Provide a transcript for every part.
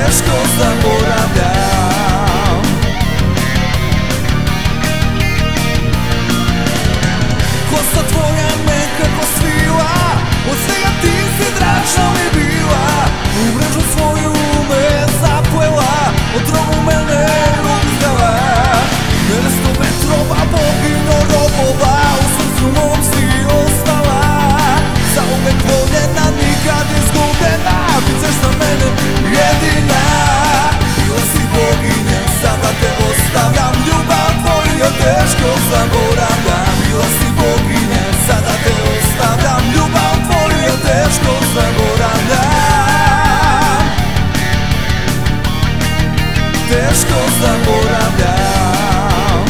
teško zaboravljam. Kosa tvoja nekako svila, od svega ti si draža mi bila. U mrežu svoju me zaplela, od drogu mene uzela. Mene 100 metrova boginjo robova, u srcu mom si ostala. Zauvek voljena, nikad izgubljena, bit ćeš za mene jedina. Bila si boginja, sada te ostavljam, ljubav tvoju je teško zaboravljam. Bila si boginja, sada te ostavljam, ljubav tvoju je teško zaboravljam. Teško zaboravljam.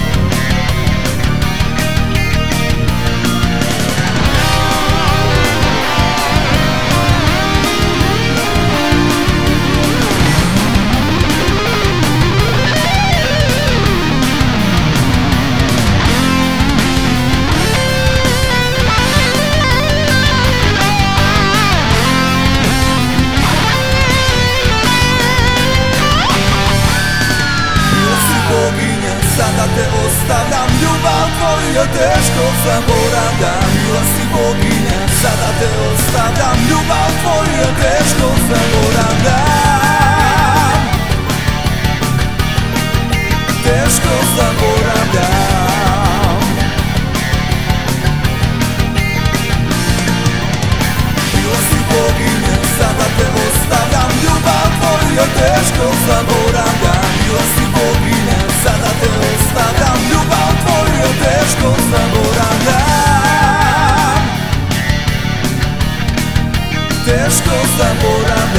Sada te ostavljam, ljubav tvoju je teško zaboravljam. Bila si boginja, sada te ostavljam, ljubav tvoju je teško zaboravljam. Teško zaboravljam. Bila si boginja, sada te ostavljam, ljubav tvoju je teško zaboravljam. Bila si boginja, sada te ostavljam, ljubav tvoju je teško zaboravljam. Teško zaboravljam.